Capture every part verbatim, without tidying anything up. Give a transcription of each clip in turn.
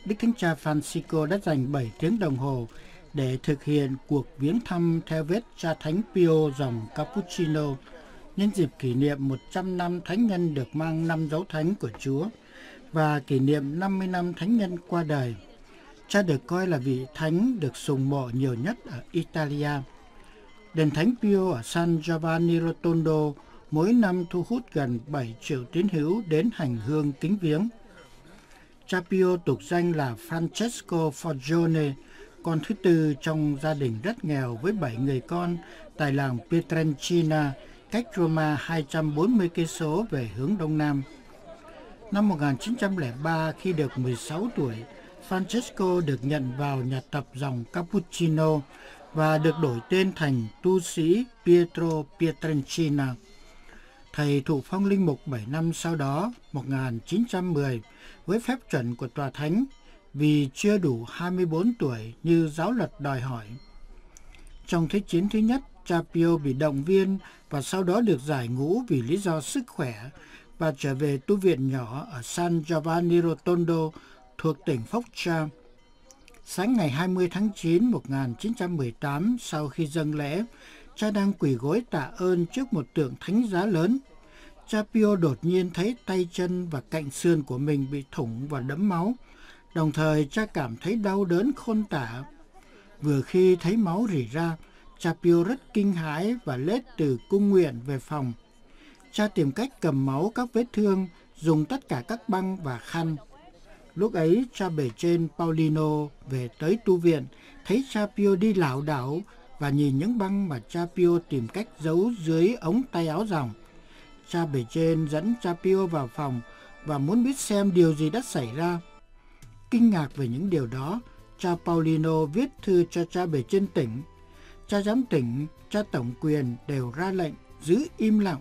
Đức Thánh Cha Francisco đã dành bảy tiếng đồng hồ để thực hiện cuộc viếng thăm theo vết cha Thánh Pio dòng Cappuccino nhân dịp kỷ niệm một trăm năm Thánh nhân được mang năm dấu thánh của Chúa và kỷ niệm năm mươi năm Thánh nhân qua đời. Cha được coi là vị thánh được sùng mộ nhiều nhất ở Italia. Đền Thánh Pio ở San Giovanni Rotondo mỗi năm thu hút gần bảy triệu tín hữu đến hành hương kính viếng. Cha Pio tục danh là Francesco Forgione, con thứ tư trong gia đình rất nghèo với bảy người con tại làng Pietrelcina, cách Roma hai trăm bốn mươi cây số về hướng đông nam. Năm một nghìn chín trăm lẻ ba, khi được mười sáu tuổi, Francesco được nhận vào nhà tập dòng Cappuccino và được đổi tên thành tu sĩ Pietro Pietrelcina. Thầy thụ phong linh mục bảy năm sau đó, một nghìn chín trăm mười, với phép chuẩn của tòa thánh vì chưa đủ hai mươi bốn tuổi như giáo luật đòi hỏi. Trong Thế chiến thứ nhất, cha Pio bị động viên và sau đó được giải ngũ vì lý do sức khỏe và trở về tu viện nhỏ ở San Giovanni Rotondo thuộc tỉnh Foggia. Sáng ngày hai mươi tháng chín một nghìn chín trăm mười tám, sau khi dâng lễ, cha đang quỳ gối tạ ơn trước một tượng thánh giá lớn. Cha Pio đột nhiên thấy tay chân và cạnh xương của mình bị thủng và đẫm máu. Đồng thời cha cảm thấy đau đớn khôn tả. Vừa khi thấy máu rỉ ra, cha Pio rất kinh hãi và lết từ cung nguyện về phòng. Cha tìm cách cầm máu các vết thương, dùng tất cả các băng và khăn. Lúc ấy, cha bề trên Paulino về tới tu viện, thấy cha Pio đi lảo đảo và nhìn những băng mà cha Pio tìm cách giấu dưới ống tay áo dòng. Cha bề trên dẫn cha Pio vào phòng và muốn biết xem điều gì đã xảy ra. Kinh ngạc về những điều đó, cha Paulino viết thư cho cha bề trên tỉnh. Cha giám tỉnh, cha tổng quyền đều ra lệnh giữ im lặng.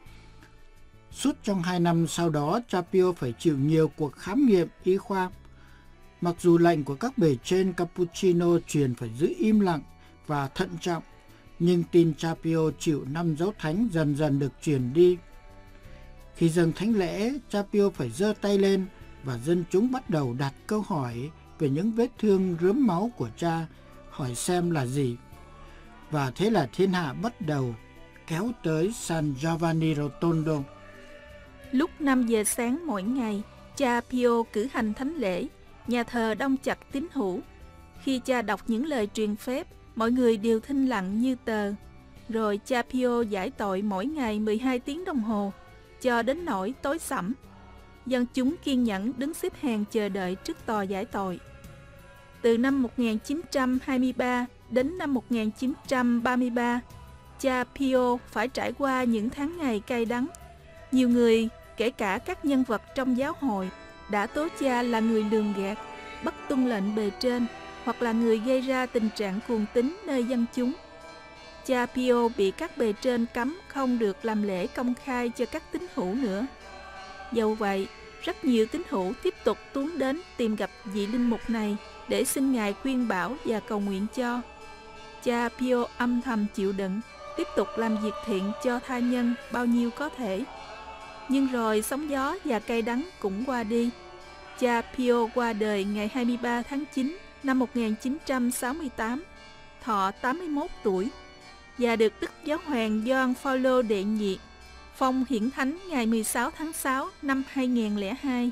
Suốt trong hai năm sau đó, cha Pio phải chịu nhiều cuộc khám nghiệm y khoa. Mặc dù lệnh của các bề trên Cappuccino truyền phải giữ im lặng và thận trọng, nhưng tin cha Pio chịu năm dấu thánh dần dần được truyền đi. Khi dâng thánh lễ, cha Pio phải giơ tay lên và dân chúng bắt đầu đặt câu hỏi về những vết thương rớm máu của cha, hỏi xem là gì. Và thế là thiên hạ bắt đầu kéo tới San Giovanni Rotondo. Lúc năm giờ sáng mỗi ngày, cha Pio cử hành thánh lễ, nhà thờ đông chặt tín hữu. Khi cha đọc những lời truyền phép, mọi người đều thinh lặng như tờ. Rồi cha Pio giải tội mỗi ngày mười hai tiếng đồng hồ, cho đến nỗi tối sẫm. Dân chúng kiên nhẫn đứng xếp hàng chờ đợi trước tòa giải tội. Từ năm một nghìn chín trăm hai mươi ba đến năm một nghìn chín trăm ba mươi ba, cha Pio phải trải qua những tháng ngày cay đắng. Nhiều người, kể cả các nhân vật trong giáo hội, đã tố cha là người lường gạt, bất tuân lệnh bề trên, hoặc là người gây ra tình trạng cuồng tín nơi dân chúng. Cha Pio bị các bề trên cấm không được làm lễ công khai cho các tín hữu nữa. Dẫu vậy, rất nhiều tín hữu tiếp tục tuôn đến tìm gặp vị linh mục này để xin Ngài khuyên bảo và cầu nguyện cho. Cha Pio âm thầm chịu đựng, tiếp tục làm việc thiện cho tha nhân bao nhiêu có thể. Nhưng rồi sóng gió và cay đắng cũng qua đi. Cha Pio qua đời ngày hai mươi ba tháng chín năm một nghìn chín trăm sáu mươi tám, thọ tám mươi mốt tuổi, và được Đức Giáo hoàng Gioan Phaolô đệ nhị phong hiển thánh ngày mười sáu tháng sáu năm hai nghìn không trăm lẻ hai.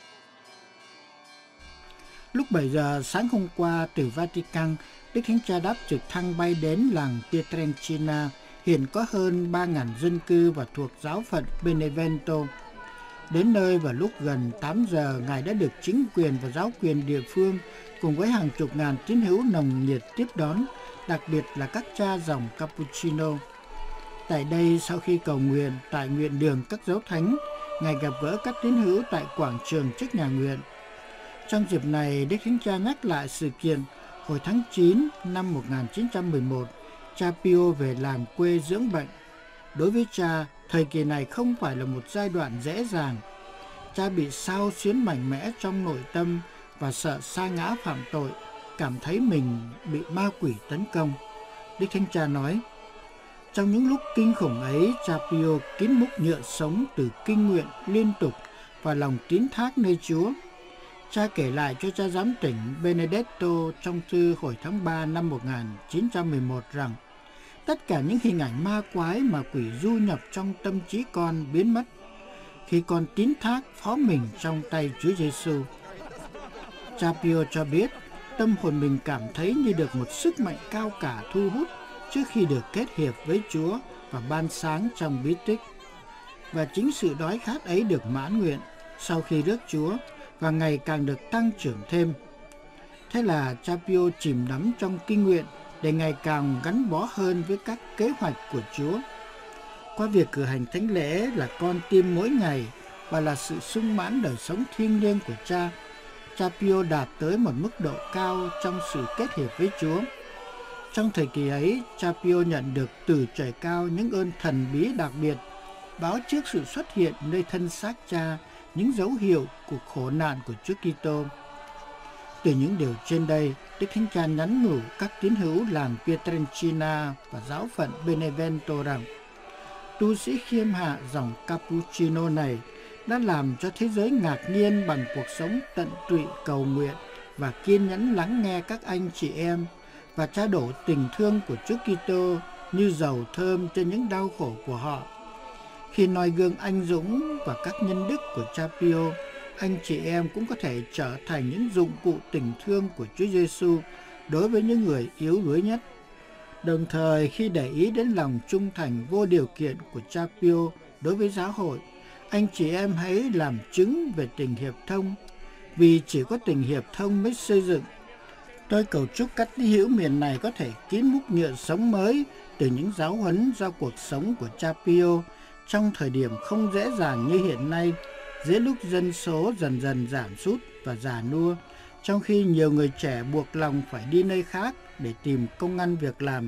Lúc bảy giờ sáng hôm qua từ Vatican, Đức Thánh Cha đáp trực thăng bay đến làng Pietrelcina, hiện có hơn ba nghìn dân cư và thuộc giáo phận Benevento. Đến nơi vào lúc gần tám giờ, Ngài đã được chính quyền và giáo quyền địa phương cùng với hàng chục ngàn tín hữu nồng nhiệt tiếp đón, đặc biệt là các cha dòng Cappuccino. Tại đây, sau khi cầu nguyện tại nguyện đường các dấu thánh, Ngài gặp gỡ các tín hữu tại quảng trường trước nhà nguyện. Trong dịp này, Đức Thánh Cha nhắc lại sự kiện hồi tháng chín năm một nghìn chín trăm mười một, cha Pio về làng quê dưỡng bệnh. Đối với cha, thời kỳ này không phải là một giai đoạn dễ dàng. Cha bị xao xuyến mạnh mẽ trong nội tâm và sợ sa ngã phạm tội, cảm thấy mình bị ma quỷ tấn công. Đức Thánh Cha nói, trong những lúc kinh khủng ấy, cha Pio kín múc nhựa sống từ kinh nguyện liên tục và lòng tín thác nơi Chúa. Cha kể lại cho cha giám tỉnh Benedetto trong thư hồi tháng ba năm một nghìn chín trăm mười một rằng tất cả những hình ảnh ma quái mà quỷ du nhập trong tâm trí con biến mất khi con tín thác phó mình trong tay Chúa Giêsu. Cha Pio cho biết tâm hồn mình cảm thấy như được một sức mạnh cao cả thu hút trước khi được kết hiệp với Chúa và ban sáng trong bí tích. Và chính sự đói khát ấy được mãn nguyện sau khi rước Chúa và ngày càng được tăng trưởng thêm. Thế là cha Pio chìm đắm trong kinh nguyện để ngày càng gắn bó hơn với các kế hoạch của Chúa. Qua việc cử hành thánh lễ là con tim mỗi ngày và là sự sung mãn đời sống thiêng liêng của cha, cha Pio đạt tới một mức độ cao trong sự kết hiệp với Chúa. Trong thời kỳ ấy, cha Pio nhận được từ trời cao những ơn thần bí đặc biệt, báo trước sự xuất hiện nơi thân xác cha những dấu hiệu của khổ nạn của Chúa Kitô. Từ những điều trên đây, Đức Thánh Cha nhắn nhủ các tín hữu làng Pietrelcina và giáo phận Benevento rằng tu sĩ khiêm hạ dòng Cappuccino này đã làm cho thế giới ngạc nhiên bằng cuộc sống tận tụy cầu nguyện và kiên nhẫn lắng nghe các anh chị em và trao đổ tình thương của Chúa Kitô như dầu thơm trên những đau khổ của họ. Khi noi gương anh dũng và các nhân đức của cha Pio, anh chị em cũng có thể trở thành những dụng cụ tình thương của Chúa Giêsu đối với những người yếu đuối nhất. Đồng thời khi để ý đến lòng trung thành vô điều kiện của cha Pio đối với giáo hội, anh chị em hãy làm chứng về tình hiệp thông, vì chỉ có tình hiệp thông mới xây dựng. Tôi cầu chúc các tín hữu miền này có thể kín múc nhựa sống mới từ những giáo huấn do cuộc sống của cha Pio trong thời điểm không dễ dàng như hiện nay, giữa lúc dân số dần dần giảm sút và già nua, trong khi nhiều người trẻ buộc lòng phải đi nơi khác để tìm công ăn việc làm.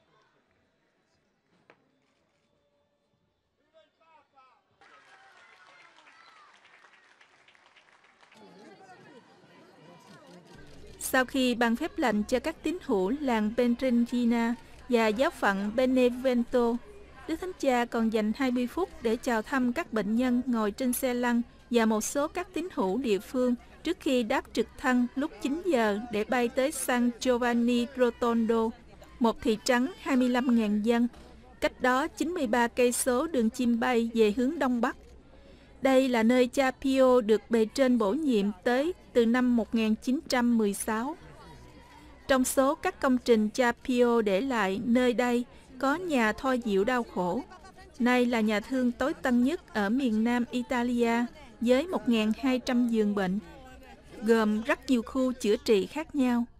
Sau khi ban phép lành cho các tín hữu làng Pietrelcina và giáo phận Benevento, Đức Thánh Cha còn dành hai mươi phút để chào thăm các bệnh nhân ngồi trên xe lăn và một số các tín hữu địa phương trước khi đáp trực thăng lúc chín giờ để bay tới San Giovanni Rotondo, một thị trấn hai mươi lăm nghìn dân, cách đó chín mươi ba cây số đường chim bay về hướng đông bắc. Đây là nơi cha Pio được bề trên bổ nhiệm tới từ năm một nghìn chín trăm mười sáu. Trong số các công trình cha Pio để lại nơi đây có nhà thoa dịu đau khổ. Nay là nhà thương tối tân nhất ở miền nam Italia với một nghìn hai trăm giường bệnh, gồm rất nhiều khu chữa trị khác nhau.